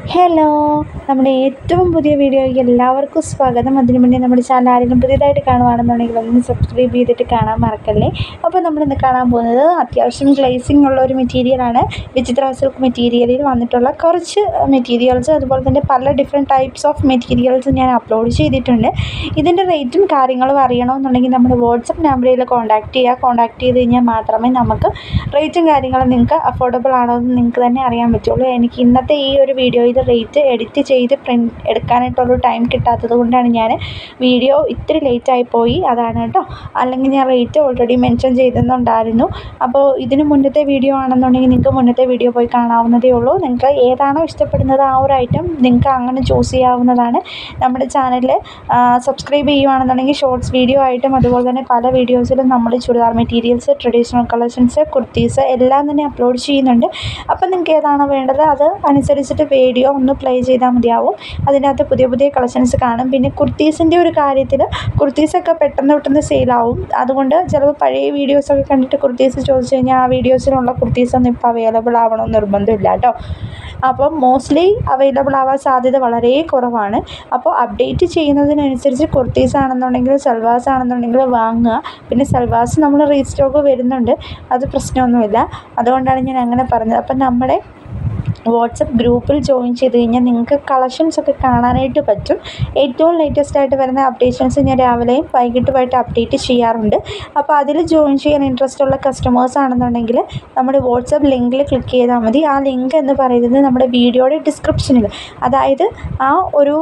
Hello, നമ്മുടെ ഏറ്റവും പുതിയ വീഡിയോയ്ക്ക് എല്ലാവർക്കും സ്വാഗതം. അതിനു മുന്നേ നമ്മുടെ ചാനൽ ആരെങ്കിലും പുതിയതായിട്ട് കാണുകയാണെന്നുണ്ടെങ്കിൽ ഒന്ന് സബ്സ്ക്രൈബ് ചെയ്തിട്ട് കാണാൻ മറക്കല്ലേ. അപ്പോൾ നമ്മളിന്ന് കാണാൻ പോകുന്നത് അത്യാവശ്യം ഗ്ലേസിംഗ് ഉള്ള ഒരു മെറ്റീരിയലാണ്. വിചിത്ര സിൽക്ക് മെറ്റീരിയലിൽ വന്നിട്ടുള്ള കുറച്ച് മെറ്റീരിയൽസ്, അതുപോലെ തന്നെ പല ഡിഫറെൻറ്റ് ടൈപ്സ് ഓഫ് മെറ്റീരിയൽസ് ഞാൻ അപ്ലോഡ് ചെയ്തിട്ടുണ്ട്. ഇതിൻ്റെ റേറ്റും കാര്യങ്ങളും അറിയണമെന്നുണ്ടെങ്കിൽ നമ്മുടെ വാട്സപ്പ് നമ്പറിൽ കോൺടാക്റ്റ് ചെയ്ത് കഴിഞ്ഞാൽ മാത്രമേ നമുക്ക് റേറ്റും കാര്യങ്ങളും നിങ്ങൾക്ക് അഫോർഡബിൾ ആണോ എന്ന് നിങ്ങൾക്ക് തന്നെ അറിയാൻ പറ്റുള്ളൂ. എനിക്ക് ഇന്നത്തെ ഈ ഒരു വീഡിയോയിൽ റേറ്റ് എഡിറ്റ് ചെയ്ത് പ്രിൻ്റ് എടുക്കാനായിട്ടുള്ളൊരു ടൈം കിട്ടാത്തത് കൊണ്ടാണ് ഞാൻ വീഡിയോ ഇത്തിരി ലേറ്റായി പോയി, അതാണ് കേട്ടോ. അല്ലെങ്കിൽ ഞാൻ റേറ്റ് ഓൾറെഡി മെൻഷൻ ചെയ്തെന്നുണ്ടായിരുന്നു. അപ്പോൾ ഇതിന് മുന്നത്തെ വീഡിയോ ആണെന്നുണ്ടെങ്കിൽ നിങ്ങൾക്ക് മുന്നത്തെ വീഡിയോ പോയി കാണാവുന്നതേ ഉള്ളൂ. നിങ്ങൾക്ക് ഏതാണോ ഇഷ്ടപ്പെടുന്നത് ആ ഒരു ഐറ്റം നിങ്ങൾക്ക് അങ്ങനെ ചൂസ് ചെയ്യാവുന്നതാണ്. നമ്മുടെ ചാനലിൽ സബ്സ്ക്രൈബ് ചെയ്യുകയാണെന്നുണ്ടെങ്കിൽ ഷോർട്സ് വീഡിയോ ആയിട്ടും അതുപോലെ തന്നെ പല വീഡിയോസിലും നമ്മൾ churidar materials, traditional collections, kurtis എല്ലാം തന്നെ അപ്ലോഡ് ചെയ്യുന്നുണ്ട്. അപ്പം നിങ്ങൾക്ക് ഏതാണോ വേണ്ടത് അത് അനുസരിച്ചിട്ട് വീഡിയോ ഒന്ന് പ്ലേ ചെയ്താൽ മതിയാവും. അതിനകത്ത് പുതിയ പുതിയ കളക്ഷൻസ് കാണും. പിന്നെ കുർത്തീസിൻ്റെ ഒരു കാര്യത്തിൽ കുർത്തീസൊക്കെ പെട്ടെന്ന് സെയിലാവും. അതുകൊണ്ട് ചിലപ്പോൾ പഴയ വീഡിയോസൊക്കെ കണ്ടിട്ട് കുർത്തീസ് ചോദിച്ചു കഴിഞ്ഞാൽ ആ വീഡിയോസിലുള്ള കുർത്തീസൊന്നും ഇപ്പോൾ അവൈലബിൾ ആവണമെന്ന് നിർബന്ധമില്ല കേട്ടോ. അപ്പം മോസ്റ്റ്ലി അവൈലബിൾ ആവാൻ സാധ്യത വളരെ കുറവാണ്. അപ്പോൾ അപ്ഡേറ്റ് ചെയ്യുന്നതിനനുസരിച്ച് കുർത്തീസ് ആണെന്നുണ്ടെങ്കിൽ സൽവാസ് ആണെന്നുണ്ടെങ്കിൽ വാങ്ങുക. പിന്നെ സൽവാസ് നമ്മൾ റീസ്റ്റോക്ക് വരുന്നുണ്ട്, അത് പ്രശ്നമൊന്നുമില്ല. അതുകൊണ്ടാണ് ഞാൻ അങ്ങനെ പറഞ്ഞത്. അപ്പം നമ്മുടെ വാട്സപ്പ് ഗ്രൂപ്പിൽ ജോയിൻ ചെയ്ത് കഴിഞ്ഞാൽ നിങ്ങൾക്ക് കളക്ഷൻസൊക്കെ കാണാനായിട്ട് പറ്റും. ഏറ്റവും ലേറ്റസ്റ്റ് ആയിട്ട് വരുന്ന അപ്ഡേഷൻസ് ഞാൻ രാവിലെയും വൈകിട്ടുമായിട്ട് അപ്ഡേറ്റ് ചെയ്യാറുണ്ട്. അപ്പോൾ അതിൽ ജോയിൻ ചെയ്യാൻ ഇൻട്രസ്റ്റ് ഉള്ള കസ്റ്റമേഴ്സ് ആണെന്നുണ്ടെങ്കിൽ നമ്മുടെ വാട്സപ്പ് ലിങ്കിൽ ക്ലിക്ക് ചെയ്താൽ മതി. ആ ലിങ്ക് എന്ന് പറയുന്നത് നമ്മുടെ വീഡിയോയുടെ ഡിസ്ക്രിപ്ഷനിൽ, അതായത് ആ ഒരു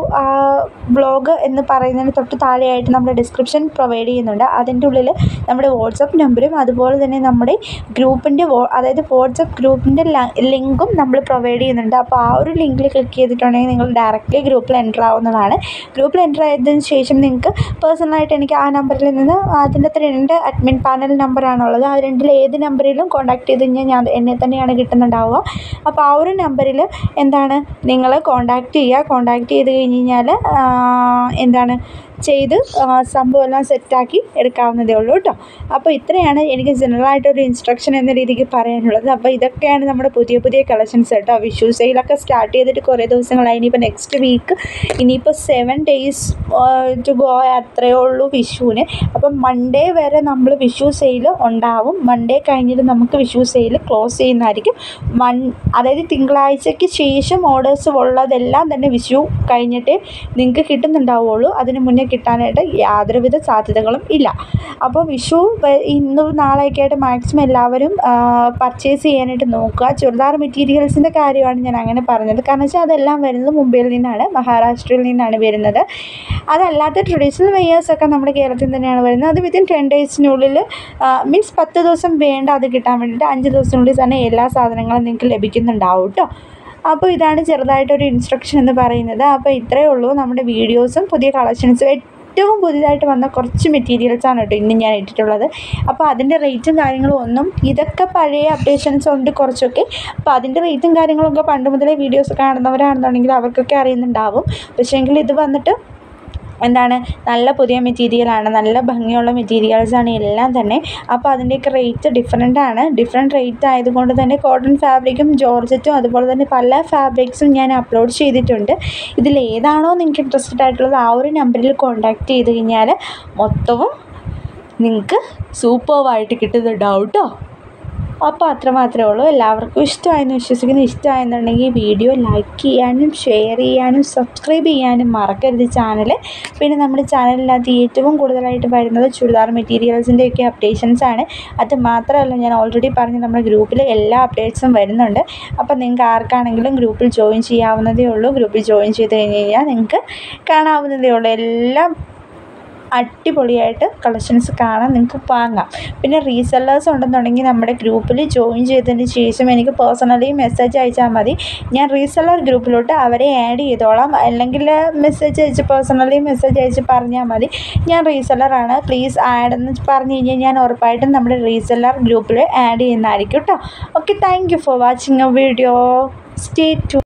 ബ്ലോഗ് എന്ന് പറയുന്നതിന് തൊട്ട് താഴെയായിട്ട് നമ്മുടെ ഡിസ്ക്രിപ്ഷൻ പ്രൊവൈഡ് ചെയ്യുന്നുണ്ട്. അതിൻ്റെ ഉള്ളിൽ നമ്മുടെ വാട്സപ്പ് നമ്പറും അതുപോലെ തന്നെ നമ്മുടെ ഗ്രൂപ്പിൻ്റെ അതായത് വാട്സപ്പ് ഗ്രൂപ്പിൻ്റെ ലിങ്കും നമ്മൾ പ്രൊവൈഡ് ചെയ്യുന്നുണ്ട്. അപ്പോൾ ആ ഒരു ലിങ്കിൽ ക്ലിക്ക് ചെയ്തിട്ടുണ്ടെങ്കിൽ നിങ്ങൾ ഡയറക്റ്റ്ലി ഗ്രൂപ്പിൽ എൻ്റർ ആവുന്നതാണ്. ഗ്രൂപ്പിൽ എൻ്റർ ആയതിനു ശേഷം നിങ്ങൾക്ക് പേഴ്സണലായിട്ട് എനിക്ക് ആ നമ്പറിൽ നിന്ന് അതിൻ്റെ 2 അഡ്മിൻ പാനൽ നമ്പറാണുള്ളത്. ആ 2 ഏത് നമ്പറിലും കോൺടാക്ട് ചെയ്ത് കഴിഞ്ഞാൽ എന്നെ തന്നെയാണ് കിട്ടുന്നുണ്ടാവുക. അപ്പോൾ ആ ഒരു നമ്പറിൽ നിങ്ങൾ കോൺടാക്ട് ചെയ്ത് കഴിഞ്ഞ് കഴിഞ്ഞാൽ ചെയ്ത് സംഭവം എല്ലാം സെറ്റാക്കി എടുക്കാവുന്നതേ ഉള്ളൂ കേട്ടോ. അപ്പോൾ ഇത്രയാണ് എനിക്ക് ജനറലായിട്ടൊരു ഇൻസ്ട്രക്ഷൻ എന്ന രീതിക്ക് പറയാനുള്ളത്. അപ്പോൾ ഇതൊക്കെയാണ് നമ്മുടെ പുതിയ കളക്ഷൻസ് കേട്ടോ. വിഷു സെയിലൊക്കെ സ്റ്റാർട്ട് ചെയ്തിട്ട് കുറേ ദിവസങ്ങളായി. ഇനിയിപ്പോൾ നെക്സ്റ്റ് വീക്ക് ഇനിയിപ്പോൾ 7 days ടു ഗോ, അത്രയേ ഉള്ളൂ വിഷുവിന്. അപ്പം മൺഡേ വരെ നമ്മൾ വിഷു സെയിൽ ഉണ്ടാവും. മൺഡേ കഴിഞ്ഞിട്ട് നമുക്ക് വിഷു സെയിൽ ക്ലോസ് ചെയ്യുന്നതായിരിക്കും. അതായത് തിങ്കളാഴ്ചയ്ക്ക് ശേഷം ഓർഡേഴ്സ് ഉള്ളതെല്ലാം തന്നെ വിഷു കഴിഞ്ഞിട്ടേ നിങ്ങൾക്ക് കിട്ടുന്നുണ്ടാവുള്ളൂ. അതിന് മുന്നേ കിട്ടാനായിട്ട് യാതൊരുവിധ സാധ്യതകളും ഇല്ല. അപ്പോൾ വിഷു ഇന്നും നാളെയൊക്കെ ആയിട്ട് മാക്സിമം എല്ലാവരും പർച്ചേസ് ചെയ്യാനായിട്ട് നോക്കുക. ചുരിദാർ മെറ്റീരിയൽസിൻ്റെ കാര്യമാണ് ഞാൻ അങ്ങനെ പറഞ്ഞത്. കാരണം വെച്ചാൽ അതെല്ലാം വരുന്നത് മുംബൈയിൽ നിന്നാണ്, മഹാരാഷ്ട്രയിൽ നിന്നാണ് വരുന്നത്. അതല്ലാത്ത ട്രഡീഷണൽ വെയേഴ്സൊക്കെ നമ്മുടെ കേരളത്തിൽ തന്നെയാണ് വരുന്നത്. അത് വിത്തിൻ 10 daysനുള്ളിൽ മീൻസ് 10 ദിവസം വേണ്ട അത് കിട്ടാൻ വേണ്ടിയിട്ട് 5 ദിവസത്തിനുള്ളിൽ തന്നെ എല്ലാ സാധനങ്ങളും നിങ്ങൾക്ക് ലഭിക്കുന്നുണ്ടാവും കേട്ടോ. അപ്പോൾ ഇതാണ് ചെറുതായിട്ടൊരു ഇൻസ്ട്രക്ഷൻ എന്ന് പറയുന്നത്. അപ്പോൾ ഇത്രയേ ഉള്ളൂ നമ്മുടെ വീഡിയോസും പുതിയ കളക്ഷൻസും. ഏറ്റവും പുതിയതായിട്ട് വന്ന കുറച്ച് മെറ്റീരിയൽസാണ് കേട്ടോ ഇന്ന് ഞാൻ ഇട്ടിട്ടുള്ളത്. അപ്പോൾ അതിൻ്റെ റേറ്റും കാര്യങ്ങളും ഒന്നും, ഇതൊക്കെ പഴയ അപ്ഡേഷൻസ് ഉണ്ട് കുറച്ചൊക്കെ. അപ്പോൾ അതിൻ്റെ റേറ്റും കാര്യങ്ങളൊക്കെ പണ്ട് മുതലേ വീഡിയോസ് കാണുന്നവരാണെന്നുണ്ടെങ്കിൽ അവർക്കൊക്കെ അറിയുന്നുണ്ടാവും. പക്ഷേങ്കിൽ ഇത് വന്നിട്ട് നല്ല പുതിയ മെറ്റീരിയലാണ്, നല്ല ഭംഗിയുള്ള മെറ്റീരിയൽസാണ് എല്ലാം തന്നെ. അപ്പോൾ അതിൻ്റെയൊക്കെ റേറ്റ് ഡിഫറെൻറ്റ് റേറ്റ് ആയതുകൊണ്ട് തന്നെ കോട്ടൺ ഫാബ്രിക്കും ജോർജറ്റും അതുപോലെ തന്നെ പല ഫാബ്രിക്സും ഞാൻ അപ്ലോഡ് ചെയ്തിട്ടുണ്ട്. ഇതിൽ ഏതാണോ നിങ്ങൾക്ക് ഇൻട്രസ്റ്റഡ് ആയിട്ടുള്ളത് ആ ഒരു നമ്പറിൽ കോൺടാക്റ്റ് ചെയ്ത് കഴിഞ്ഞാൽ മൊത്തവും നിങ്ങൾക്ക് സൂപ്പർവായിട്ട് കിട്ടുന്നുണ്ടാവും കേട്ടോ. അപ്പോൾ അത്രമാത്രമേ ഉള്ളൂ. എല്ലാവർക്കും ഇഷ്ടമായെന്ന് വിശ്വസിക്കുന്നു. ഇഷ്ടമായെന്നുണ്ടെങ്കിൽ വീഡിയോ ലൈക്ക് ചെയ്യാനും ഷെയർ ചെയ്യാനും സബ്സ്ക്രൈബ് ചെയ്യാനും മറക്കരുത് ചാനൽ. പിന്നെ നമ്മുടെ ചാനലിനകത്ത് ഏറ്റവും കൂടുതലായിട്ട് വരുന്നത് ചുരിദാർ മെറ്റീരിയൽസിൻ്റെയൊക്കെ അപ്ഡേഷൻസാണ്. അത് മാത്രമല്ല, ഞാൻ ഓൾറെഡി പറഞ്ഞ് നമ്മുടെ ഗ്രൂപ്പിൽ എല്ലാ അപ്ഡേറ്റ്സും വരുന്നുണ്ട്. അപ്പോൾ നിങ്ങൾക്ക് ആർക്കാണെങ്കിലും ഗ്രൂപ്പിൽ ജോയിൻ ചെയ്യാവുന്നതേ ഉള്ളൂ. ഗ്രൂപ്പിൽ ജോയിൻ ചെയ്ത് കഴിഞ്ഞ് കഴിഞ്ഞാൽ നിങ്ങൾക്ക് കാണാവുന്നതേ ഉള്ളൂ. എല്ലാം അടിപൊളിയായിട്ട് കളക്ഷൻസ് കാണാൻ നിങ്ങൾക്ക് വാങ്ങാം. പിന്നെ റീസെല്ലേഴ്സ് ഉണ്ടെന്നുണ്ടെങ്കിൽ നമ്മുടെ ഗ്രൂപ്പിൽ ജോയിൻ ചെയ്തതിന് ശേഷം എനിക്ക് പേഴ്സണലി മെസ്സേജ് അയച്ചാൽ മതി. ഞാൻ റീസെല്ലർ ഗ്രൂപ്പിലോട്ട് അവരെ ആഡ് ചെയ്തോളാം. അല്ലെങ്കിൽ പേഴ്സണലി മെസ്സേജ് അയച്ച് പറഞ്ഞാൽ മതി ഞാൻ റീസെല്ലറാണ്, പ്ലീസ് ആഡ് എന്ന് പറഞ്ഞു കഴിഞ്ഞാൽ ഞാൻ ഉറപ്പായിട്ടും നമ്മുടെ റീസെല്ലർ ഗ്രൂപ്പിൽ ആഡ് ചെയ്യുന്നതായിരിക്കും കേട്ടോ. Okay, thank you for watching a video. Stay tuned.